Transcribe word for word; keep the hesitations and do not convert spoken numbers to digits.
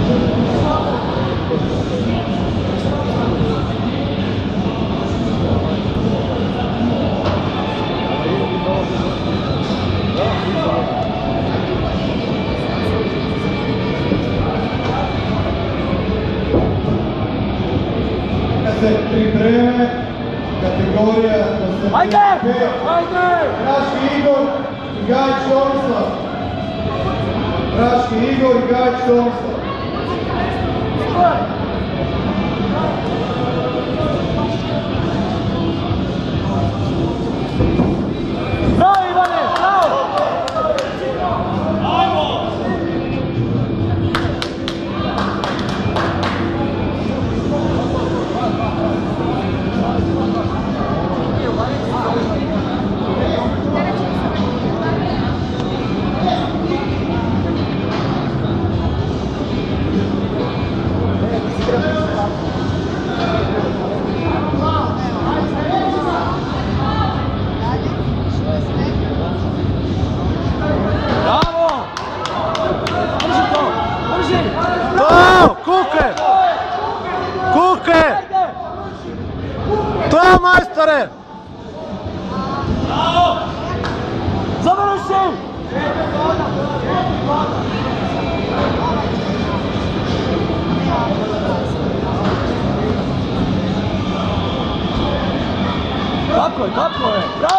Se pripreme kategorija osamdeset pet, Raški Igor i Gajić Tomislav. Raški Igor i Gajić Tomislav. Bravo Ivane, bravo! Kuke! Kuke! To majstore! Završi! Tako je, tako je! Bravo!